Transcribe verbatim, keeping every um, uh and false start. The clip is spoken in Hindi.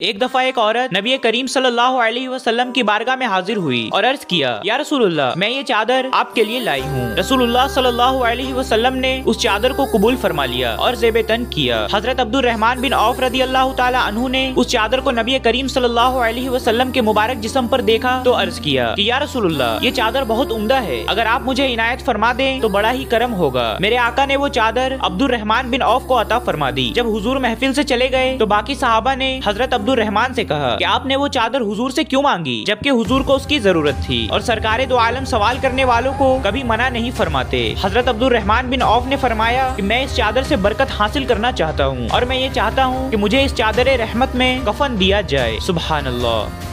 एक दफा एक औरत नबी करीम सल्लल्लाहु अलैहि वसल्लम की बारगाह में हाजिर हुई और अर्ज किया, या रसूलुल्लाह, मैं ये चादर आपके लिए लाई हूँ। रसूलुल्लाह सल्लल्लाहु अलैहि वसल्लम ने उस चादर को कबूल फरमा लिया और ज़ेब-ए-तन किया। हजरत अब्दुर रहमान बिन औफ रदी अल्लाह ताला अन्हु ने उस चादर को नबी करीम सल्लल्लाहु अलैहि वसल्लम के मुबारक जिस्म पर देखा तो अर्ज किया कि या रसूलुल्लाह, ये चादर बहुत उम्दा है, अगर आप मुझे इनायत फरमा दें तो बड़ा ही करम होगा। मेरे आका ने वो चादर अब्दुर रहमान बिन औफ को अता फरमा दी। जब हुजूर महफिल से चले गए तो बाकी सहाबा ने हजरत अब्दुर रहमान से कहा कि आपने वो चादर हुजूर से क्यों मांगी, जबकि हुजूर को उसकी जरूरत थी और सरकारे दो आलम सवाल करने वालों को कभी मना नहीं फरमाते। हजरत अब्दुर रहमान बिन औफ ने फरमाया कि मैं इस चादर से बरकत हासिल करना चाहता हूँ और मैं ये चाहता हूँ कि मुझे इस चादर रहमत में कफन दिया जाए। सुभान अल्लाह।